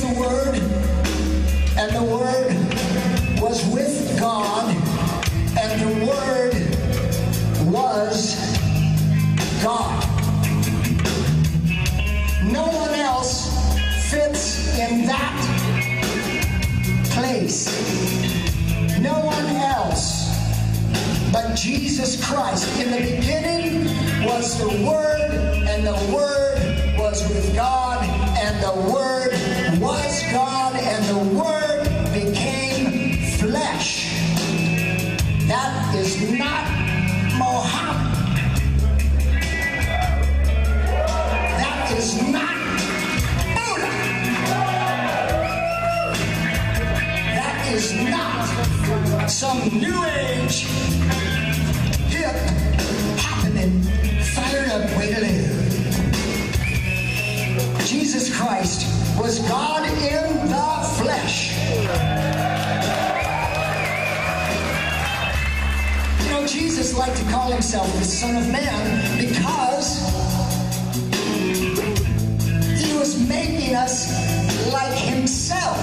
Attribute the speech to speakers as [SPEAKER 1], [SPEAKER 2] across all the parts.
[SPEAKER 1] the Word, and the Word was with God, and the Word was God. No one else fits in that place. No one else but Jesus Christ. In the beginning was the Word, and the Word was with God, and the Word was God, and the Word became flesh. That is not Mohammed. That is not Buddha. That is not some New Age, hip, happening, fired up way to live. Jesus Christ was God in the flesh. You know, Jesus liked to call himself the Son of Man because he was making us like himself.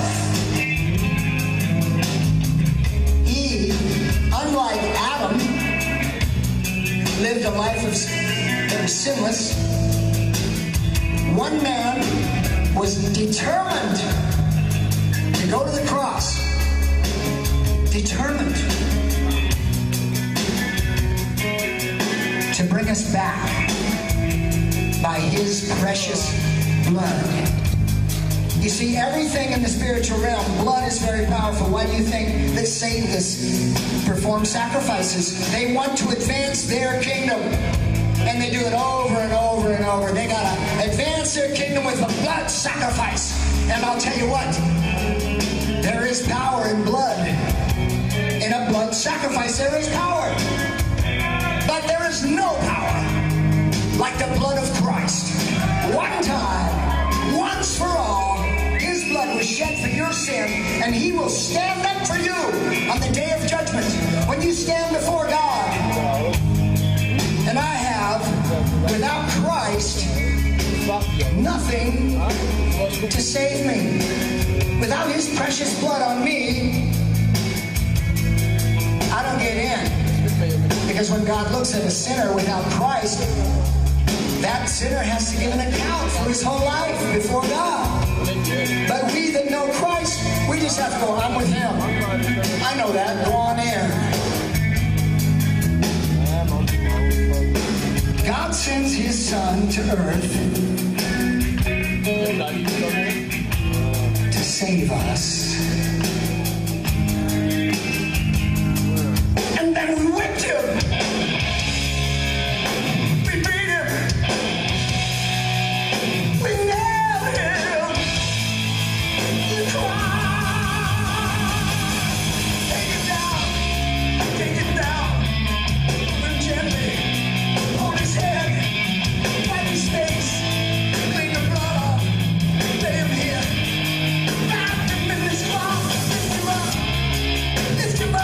[SPEAKER 1] He, unlike Adam, lived a life that was sinless. One man was determined to go to the cross. Determined to bring us back by his precious blood. You see, everything in the spiritual realm, blood is very powerful. Why do you think that Satanists perform sacrifices? They want to advance their kingdom. And they do it over and over and over. They got to advance their kingdom with a blood sacrifice. And I'll tell you what, there is power in blood. In a blood sacrifice, there is power. But there is no power like the blood of Christ. One time, once for all, his blood was shed for your sin, and he will stand up for you on the day of judgment when you stand before God. And I have, without Christ, nothing to save me. Without his precious blood on me, I don't get in. Because when God looks at a sinner without Christ, that sinner has to give an account for his whole life before God. But we that know Christ, we just have to go, I'm with him. I know that. Go on in. God sends his Son to earth to save us. And then we whipped him. We beat him. We nailed him. We cried. Take him down. Take him down. But gently. Hold his head. Wipe his face. Clean the blood off. Lay him here. Wrap him in this cloth. Lift him up. Lift him up.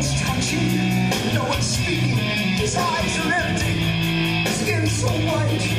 [SPEAKER 1] No one's speaking. His eyes are empty. Skin so white.